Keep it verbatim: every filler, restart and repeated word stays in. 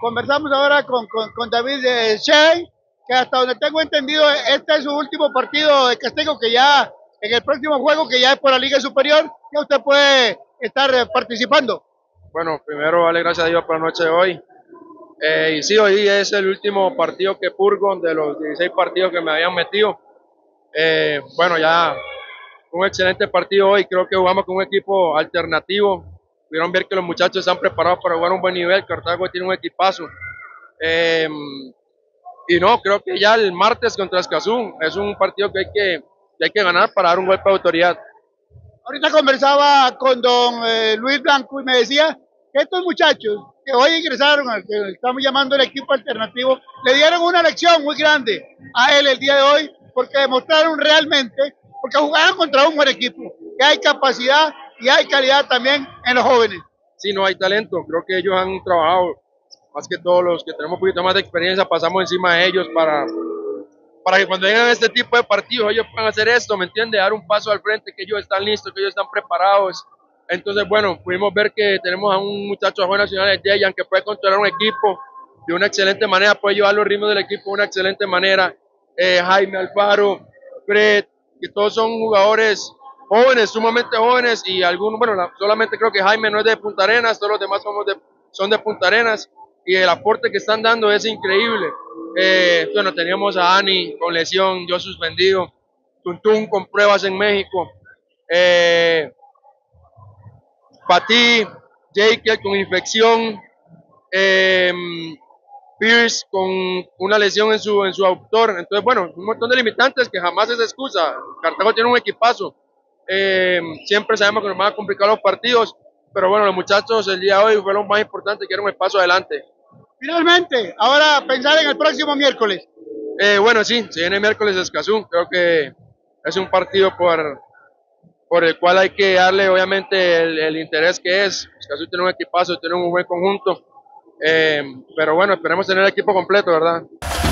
conversamos ahora con, con, con David de Shea, que hasta donde tengo entendido, este es su último partido de castigo, que ya en el próximo juego, que ya es por la Liga Superior, ya usted puede estar participando. Bueno, primero, darle gracias a Dios por la noche de hoy. Eh, y sí, hoy es el último partido que purgo de los dieciséis partidos que me habían metido. Eh, bueno, ya un excelente partido hoy. Creo que jugamos con un equipo alternativo. Pudieron ver que los muchachos están preparados para jugar a un buen nivel. Cartago tiene un equipazo. Eh, y no, creo que ya el martes contra Escazú es un partido que hay que, que hay que ganar para dar un golpe de autoridad. Ahorita conversaba con don eh, Luis Blanco y me decía que estos muchachos que hoy ingresaron, al que estamos llamando el equipo alternativo, le dieron una lección muy grande a él el día de hoy, porque demostraron realmente, porque jugaron contra un buen equipo, que hay capacidad y hay calidad también en los jóvenes. Sí, no hay talento. Creo que ellos han trabajado, más que todos los que tenemos un poquito más de experiencia, pasamos encima de ellos para, para que cuando vengan este tipo de partidos ellos puedan hacer esto, ¿me entiende? Dar un paso al frente, que ellos están listos, que ellos están preparados. Entonces, bueno, pudimos ver que tenemos a un muchacho de Juegos Nacionales, Dejan, que puede controlar un equipo de una excelente manera, puede llevar los ritmos del equipo de una excelente manera. Eh, Jaime Alfaro, Fred, que todos son jugadores jóvenes, sumamente jóvenes, y algunos, bueno, la, solamente creo que Jaime no es de Punta Arenas, todos los demás somos de, son de Punta Arenas, y el aporte que están dando es increíble. Eh, bueno, teníamos a Ani con lesión, yo suspendido, Tuntún con pruebas en México, eh, Pati, Jake con infección, eh, Pierce con una lesión en su, en su abductor. Entonces, bueno, un montón de limitantes que jamás es excusa. Cartago tiene un equipazo. Eh, siempre sabemos que nos van a complicar los partidos, pero bueno, los muchachos el día de hoy fue lo más importante, que era un paso adelante. Finalmente, ahora pensar en el próximo miércoles. Eh, bueno, sí, se viene miércoles Escazú. Creo que es un partido por, por el cual hay que darle obviamente el, el interés que es. Escazú tiene un equipazo, tiene un buen conjunto. Eh, pero bueno, esperemos tener el equipo completo, ¿verdad?